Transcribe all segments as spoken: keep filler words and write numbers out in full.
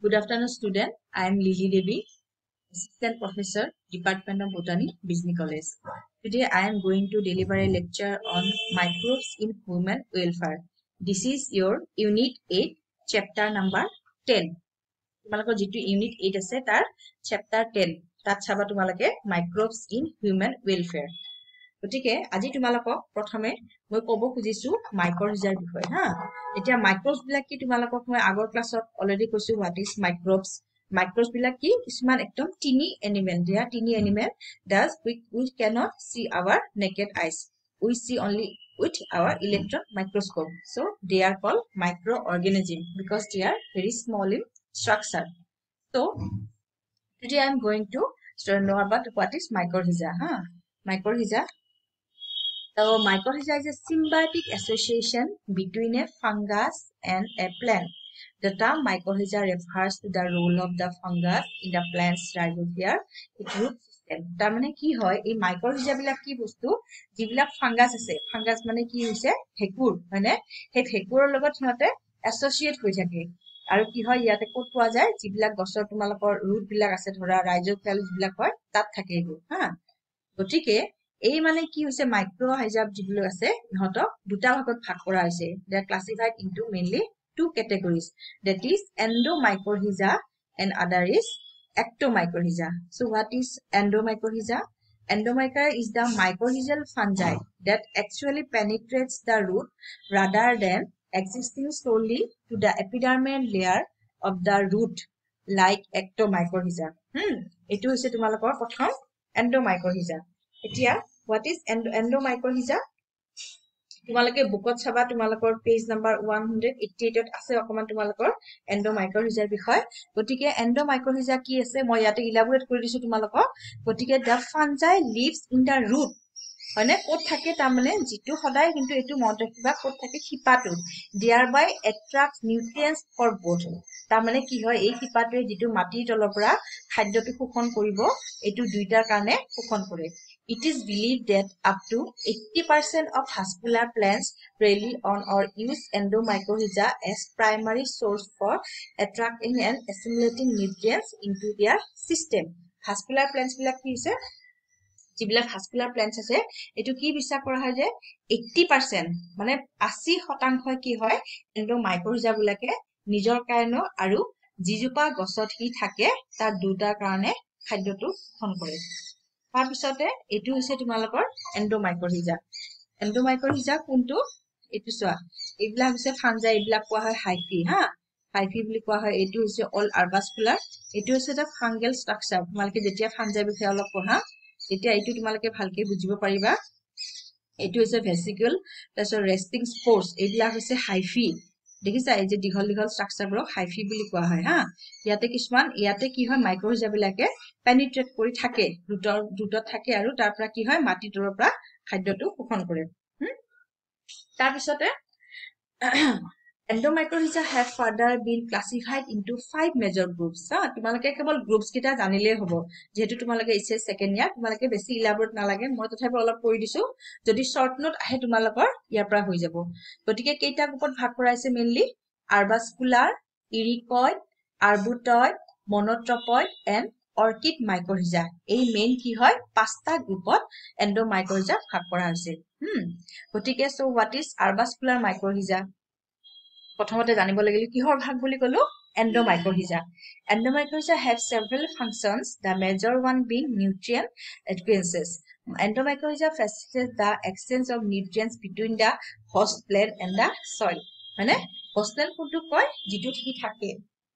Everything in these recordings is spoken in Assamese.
Good afternoon, student. I am Lily Devi, Assistant Professor, Department of Botany, Bisney College. Today, I am going to deliver a lecture on microbes in human welfare. This is your Unit eight, Chapter number ten. তোমালোকৰ যিটো Unit eight আছে তাৰ Chapter ten. তাত চাবা তোমালোকে microbes in human welfare. গতিকে আজি তোমালোকক প্ৰথমে মই ক'ব খুজিছো মাইক্ৰোহিজাৰ বিষয়ে হা এতিয়া মাইক্ৰোবছ বিলাক কি তোমালোকক মই আগৰ ক্লাছত অলৰেডি কৈছো হোৱাট ইজ মাইক্ৰোবছ মাইক্ৰোবছ বিলাক কি কিছুমান একদম টিনি এনিমেল দিয়া tiny animal does we we can't see our naked eyes we see only with our electron microscope so they are called microorganism because they are very small in structure so today I am going to know about what is mycorrhiza huh mycorrhiza. So, mycorrhiza is a symbiotic association between a fungus and a plant. The term mycorrhiza refers to the role of the fungus in the plant's rhizosphere, its root system. তাৰমানে কি হয় এই mycorrhiza বিলাক কি বস্তু যিবিলাক ফাংগাছ আছে ফাংগাছ মানে কি হৈছে ভেকুৰ হয়নে সেই ভেকুৰৰ লগত সিহঁতে এছ'চিয়েট হৈ থাকে আৰু কি হয় ইয়াতে ক'ত পোৱা যায় যিবিলাক গছৰ তোমালোকৰ ৰুট বিলাক আছে ধৰা ৰাইজোফিয়াল যিবিলাক হয় তাত থাকে এইবোৰ হা গতিকে এই মানে কি হৈছে মাইক্ৰোহিজা যিবিলাক আছে ইহঁতক দুটা ভাগত ভাগ কৰা হৈছে they are classified into mainly two categories that is endomycorrhiza and other is ectomycorrhiza so what is endomycorrhiza endomycorrhiza is the mycorrhizal fungi that actually penetrates the root rather than existing solely to the epidermal layer of the root like ectomycorrhiza hm etu hoise tumalokor prothom endomycorrhiza etia what is endo endomycorrhiza তোমালোকে বুকত চাবা তোমালোকৰ পেজ নাম্বাৰ one eighty-eight ত আছে অকমান তোমালোকৰ endomycorrhiza বিষয় গতিকে endomycorrhiza কি আছে মই ইয়াতে ইলাবোৰেট কৰি দিছো তোমালোকক গতিকে the fungi lives in the root হয়নে ক'ত থাকে তাৰমানে যিটো সদায় কিন্তু এটো মনত ৰাখিবা ক'ত থাকে শিপাটো thereby attracts nutrients for both তাৰমানে কি হয় এই শিপাটোৱে যিটো মাটিৰ তলৰ পৰা খাদ্যটো শোষণ কৰিব এটো দুইটাৰ কাৰণে শোষণ কৰে It is believed that up to eighty percent of vascular plants rely on or use endomycorrhiza as primary source for attracting and assimilating nutrients into their system. Vascular plants bilak ki hoise jibilak vascular plants ase etu ki bisa kora hoy je eighty percent mane eighty শতাংশ কি হয় endomycorrhiza bilake nijor karone aru jijupa gosot hi thake tar dutar karone খাদ্যটো শোষণ কৰে তাৰ পিছতে এটো হৈছে তোমালোকৰ endomycorrhiza endomycorrhiza কোনটো এটো সোৱা এইবিলাক হৈছে ফাংজা এইবিলাক কোৱা হয় হাইফি হা হাইফি বুলি কোৱা হয় এটো হৈছে অল আৰবাস্কুলাৰ এটো হৈছে এটা ফাংগেল ষ্ট্ৰাকচাৰ তোমালোকে যেতিয়া ফাংজা বিষয়ে অলপ পঢ়া তেতিয়া এটো তোমালোকে ভালকে বুজিব পাৰিবা এটো হৈছে ভেসিকল তাৰপিছত ৰেস্টিং স্পোৰ্স এইবিলাক হৈছে হাইফি দেখিছা এই যে দীঘল দীঘল ষ্ট্ৰাকচাৰবোৰ হাইফি বুলি কোৱা হয় হা ইয়াতে কিছুমান ইয়াতে কি হয় মাইক্ৰোহিজা বিলাকে পেনিট্ৰেট কৰি থাকে ৰুটৰ ৰুটত থাকে আৰু তাৰ পৰা কি হয় মাটি তলৰ পৰা খাদ্যটো শোষণ কৰে তাৰ পিছতে endomycorrhiza have further been classified into five major groups ha tumalake kebol groups kita janile hobo jehetu tumalake ise second year tumalake beshi elaborate na lage moi tothapi olop koi disu jodi short note ahe tumalakor iar pra hoi jabo gotike keita groupot bhag kora ise mainly arbuscular ericoid arbutoid monotropoid and orchid mycorrhiza ei main ki hoy pasta groupot endomycorrhiza bhag kora hoise hm gotike so what is arbuscular mycorrhiza প্ৰথমতে জানিব লাগিল কিহৰ ভাগ বুলি কলো endomycorrhiza endomycorrhiza have several functions the major one being nutrient exchanges endomycorrhiza facilitates the exchange of nutrients between the host plant and the soil মানে host plant কোনটো কয় যিটো হি থাকে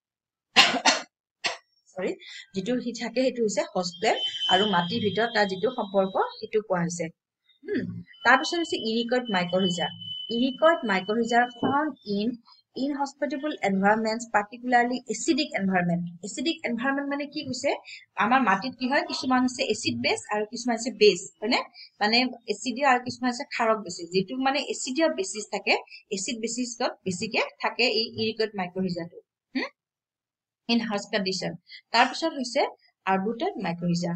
সৰি যিটো হি থাকে হেতু হৈছে host plant আৰু মাটিৰ ভিতৰত তাৰ যিটো সম্পৰ্ক হেতু কোৱা হৈছে হুম তাৰ পিছত হৈছে ericoid mycorrhiza Ericoid mycorrhiza are found in inhospitable environments, particularly acidic environment. Acidic environment মানে কি কৈছে আমাৰ মাটিত কি হয় কিছুমান আছে এসিড বেস আৰু কিছুমান আছে বেস হয়নে মানে এসিডিয়া আৰু কিছুমান আছে ক্ষাৰক বেসিস যেটো মানে এসিডিয়া বেসিস থাকে এসিড বেসিসত বেছিকে থাকে এই ericoid mycorrhiza টো হুম in harsh condition তাৰ পিছত হৈছে arbutoid mycorrhiza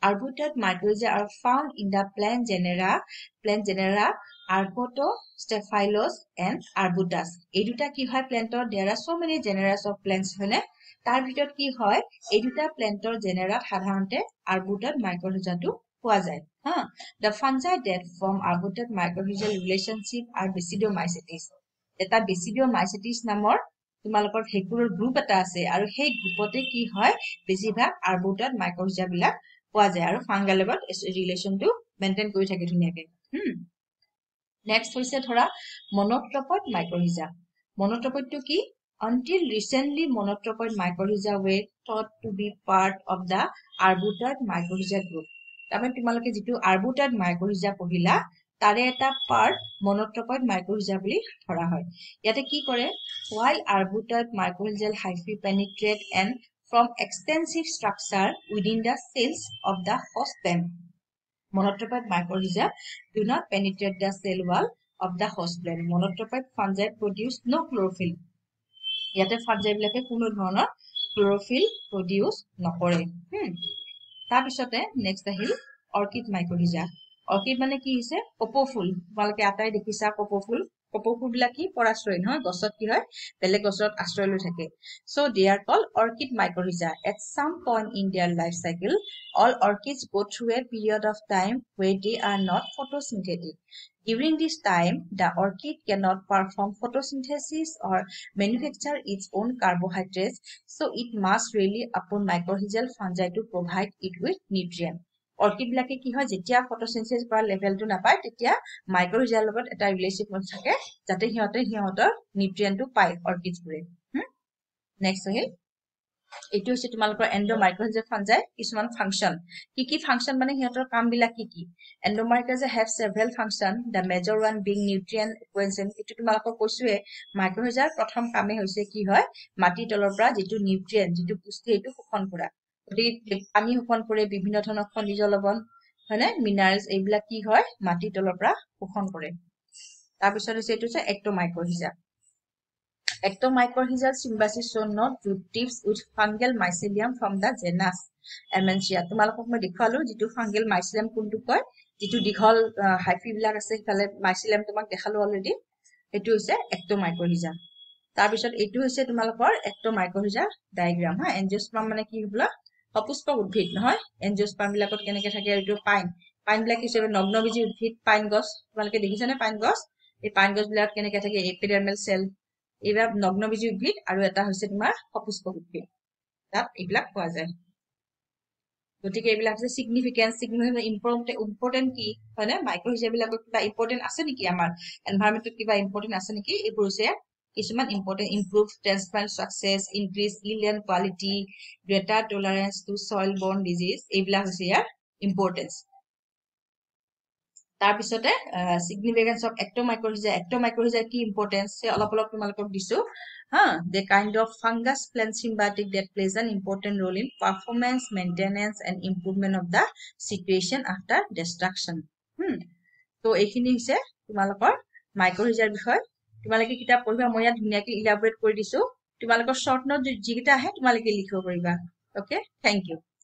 Arbutus mycorrhiza are found in the plant genera, plant genera Arbutostaphylos and Arbutus. এই দুটা কি হয় প্ল্যান্টৰ there are so many genera of plants হয়নে তাৰ ভিতৰত কি হয় এই দুটা প্ল্যান্টৰ জেনেৰাত সাধাৰণতে Arbutus mycorrhiza টো পোৱা যায় হা the fungi that form Arbutus mycorrhizal relationship are Basidiomycetes এটা Basidiomycetes নামৰ তোমালোকৰ ভেকুৰৰ গ্ৰুপ এটা আছে আৰু সেই গ্ৰুপতে কি হয় বেছিভাগ Arbutus mycorrhiza বিলাক পোৱা যায় আৰু ফাংগাল লগত ৰিলেচনটো মেইনটেইন কৰি থাকে ধুনিয়াকে হুম নেক্সট হৈছে ধৰা monotropoid mycorrhiza monotropoid টো কি until recently monotropoid mycorrhiza were thought to be part of the Arbutus mycorrhiza group তাৰমানে তোমালোকে যেটো Arbutus mycorrhiza পঢ়িলা তাৰে এটা পাৰ্ট monotropoid mycorrhiza বুলি ধৰা হয় ইয়াতে কি কৰে while Arbutus mycorrhizal hyphae penetrate and from extensive structure within the cells of the host plant. Monotropoid mycorrhiza do not penetrate the cell wall of the host plant. Monotropoid fungi produce no chlorophyll. Yate fungi bilake কোনো ধৰণৰ chlorophyll produce নকৰে. Hmm. তাৰপিছতে next আহিল orchid mycorrhiza. Orchid মানে কি হৈছে কপৌ ফুল তোমালোকে আটাই দেখিছা কপৌ ফুল কপৌ ফুল বিলাক কি পৰাশ্ৰয় নহয় গছত কি হয় বেলেগ গছত আশ্ৰয় লৈ থাকে so they are called orchid mycorrhiza at some point in their life cycle all orchids go through a period of time where they are not photosynthetic during this time the orchid cannot perform photosynthesis or manufacture its own carbohydrates so it must rely upon mycorrhizal fungi to provide it with nutrients orchid বিলাকে কি হয় যেতিয়া ফটোসিনথেসিস কৰা লেভেলটো নাপায় তেতিয়া মাইক্ৰোহিজাল লগত এটা ৰিলেশনশিপ থাকে যাতে হিয়তে হিয়তৰ নিউট্ৰিয়েন্টটো পায় অৰ্কিডছ বোৰে নেক্সট আহিল এটো হৈছে তোমালোকৰ এন্ডোমাইক্ৰোহিজাল ফাঞ্জাই কিছুমান ফাংশন কি কি ফাংশন মানে হিয়তৰ কাম বিলাক কি কি এন্ডোমাইক্ৰোহিজা have several function the major one being nutrient acquisition এটো তোমালোকৰ কৈছোৱে মাইক্ৰোহিজাৰ প্ৰথম কামে হৈছে কি হয় মাটি তলৰ পৰা যেটো নিউট্ৰিয়েন্ট যেটো পুষ্টি এটো শোষণ কৰা পানী শোষণ কৰে বিভিন্ন ধৰণৰ খনিজ লৱণ হয়নে মিনাৰেলছ এইবিলাক কি হয় মাটি তলৰ পৰা শোষণ কৰে তাৰ পিছত হৈছে এটো হৈছে এক্টোমাইক্ৰোহিজা এক্টোমাইক্ৰোহিজা symbiosis shown not root tips with fungal mycelium from the genus Amencia তোমালোকক মই দেখালো যেটো fungal mycelium কোনটো কয় যেটো দীঘল হাইফি বিলাক আছে ফালে mycelium তোমাক দেখালো অলৰেডি এটো হৈছে এক্টোমাইক্ৰোহিজা তাৰ পিছত এটো হৈছে তোমালোকৰ এক্টোমাইক্ৰোহিজা ডায়াগ্ৰাম হা এঞ্জিওস্পাৰ্ম মানে কি হবলা অপুষ্প উদ্ভিদ নহয় এঞ্জিওস্পাৰ্ম বিলাকত কেনেকে থাকে এটো পাইন পাইন বিলাক হিচাপে নগ্নবীজী উদ্ভিদ পাইন গছ তোমালোকে দেখিছানে পাইন গছ এই পাইন গছ বিলাক কেনেকে থাকে এপিডাৰ্মাল সেল এবা নগ্নবীজী উদ্ভিদ আৰু এটা হৈছে তোমাৰ অপুষ্প উদ্ভিদ তাত এইবিলাক পোৱা যায় গতিকে এইবিলাক আছে সিগনিফিকেন্স সিগনিফিকেন্স ইম্পৰ্টেন্ট ইম্পৰ্টেন্ট কি হয়নে মাইক্ৰোহিজা বিলাকৰ কিবা ইম্পৰ্টেন্ট আছে নেকি আমাৰ এনভায়ৰনমেন্টত কিবা ইম্পৰ্টেন্ট আছে নেকি এইবোৰ হৈছে কিছুমান important improve transplant success increase yield and quality greater tolerance to soil borne disease এইবিলাক হৈছে ইয়াৰ ইম্পৰ্টেন্স তাৰ পিছতে সিগনিফিকেন্স অফ এক্টোমাইক্ৰোহিজা এক্টোমাইক্ৰোহিজা কি ইম্পৰ্টেন্স সে অলপ অলপ তোমালোকক দিছো হা the kind of fungus plant symbiotic that plays an important role in performance maintenance and improvement of the situation after destruction হুম তো এইখিনি হৈছে তোমালোকৰ মাইক্ৰোহিজাৰ বিষয় তোমালোকে কিতাপ পঢ়িবা মই ইয়াত ধুনিয়াকৈ ইলাবৰেট কৰি দিছো তোমালোকৰ শৰ্ট নোট যিকিটা আহে তোমালোকে লিখিব পাৰিবা ওকে থ্যাংক ইউ